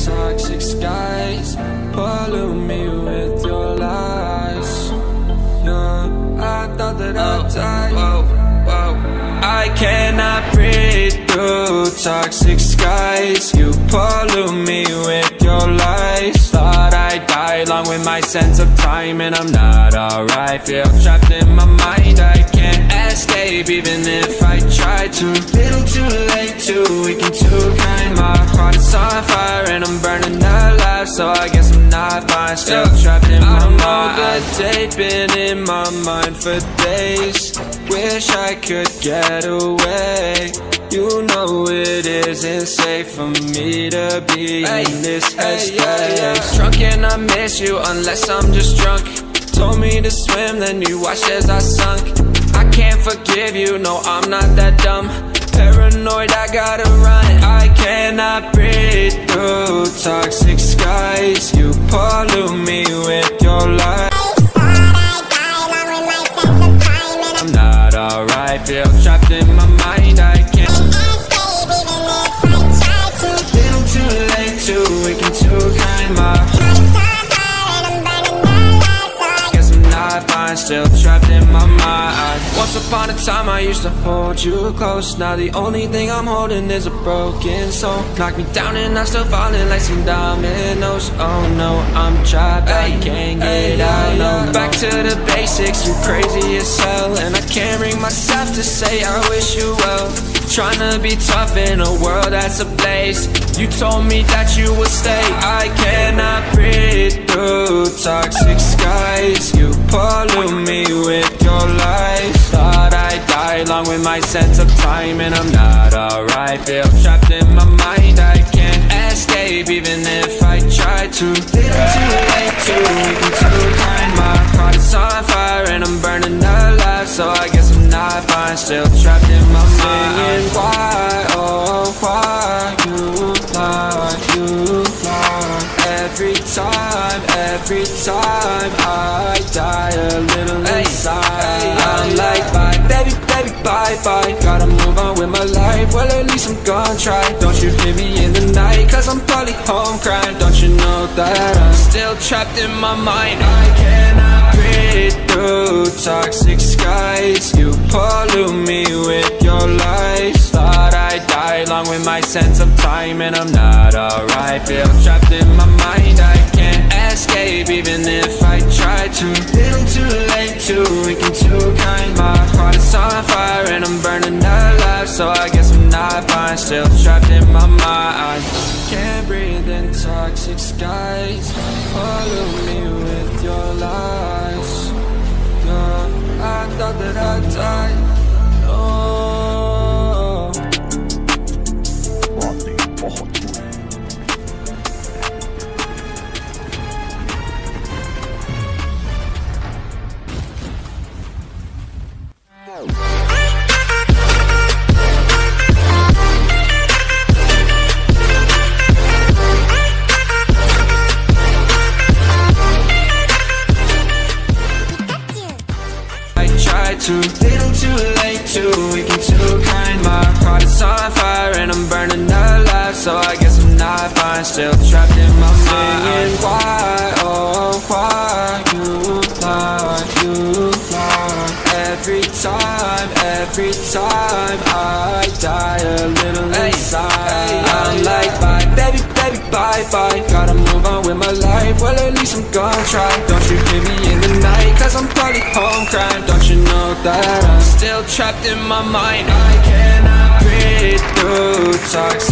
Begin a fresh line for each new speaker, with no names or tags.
toxic skies, pollute me with your lies. Yeah, I thought that I'd die. I cannot breathe through toxic skies. You pollute me with your lies. Thought I'd die along with my sense of time, and I'm not alright. Feel trapped in my mind, I can't escape even if I try to. Little too late, too weak and too kind. My heart is on fire and I'm burning alive, so I guess I'm not fine. Still trapped in my mind. The date been in my mind for days. Wish I could get away. You know it isn't safe for me to be in this headspace. Drunk and I miss you unless I'm just drunk. Told me to swim, then you watched as I sunk. I can't forgive you, no I'm not that dumb. Paranoid, I gotta run. I cannot breathe through toxic skies. You pollute me with your lies. I'm not alright, feel trapped in my mind, I can't escape even if I try to. Little too late, too weak and too kind. My heart is on fire and I'm burning alive, so I guess I'm not fine, still trapped in my mind. Once upon a time I used to hold you close. Now the only thing I'm holding is a broken soul. Knock me down and I'm still falling like some dominoes. Oh no, I'm trapped, I can't get out, no. Back to the basics, you crazy as hell, and I can't bring myself to say I wish you well. Tryna be tough in a world that's ablaze. You told me that you would stay. I cannot breathe through toxic skies. You pollute me with your lies. Thought I'd die along with my sense of time, and I'm not alright. Feel trapped in my mind, I can't escape even if I try to. Little too late, too weak and too kind. My heart is on fire and I'm burning alive, so I guess I'm not fine, still trapped in my mind. Singing why, oh why you lie, you lie. Every time I die a little inside. I'm like bye, baby, baby, bye, bye. Gotta move on with my life, well at least I'm gonna try. Don't you hear me in the night, cause I'm probably home crying. Don't you know that I'm still trapped in my mind. I cannot breathe through toxic skies. You pollute me with your lies. Thought I'd die along with my sense of time, and I'm not alright. Feel trapped in my mind, I can't escape even if I try to. Little too late, too weak and too kind. My heart is on fire and I'm burning alive, so I guess I'm not fine, still trapped in my mind. Can't breathe in toxic skies. Pollute me with your lies. Yeah, I thought that I'd die. Little too late, too weak and too kind. My heart is on fire and I'm burning alive, so I guess I'm not fine, still trapped in my mind. Singing why, oh why you lie, you lie. Every time I die a little inside. I'm like bye, baby, baby, bye, bye. Gotta move on with my life, well at least I'm gonna try. Don't you hear me in the night, cause I'm probably home crying. Don't you know that I'm still trapped in my mind. I cannot breathe through toxic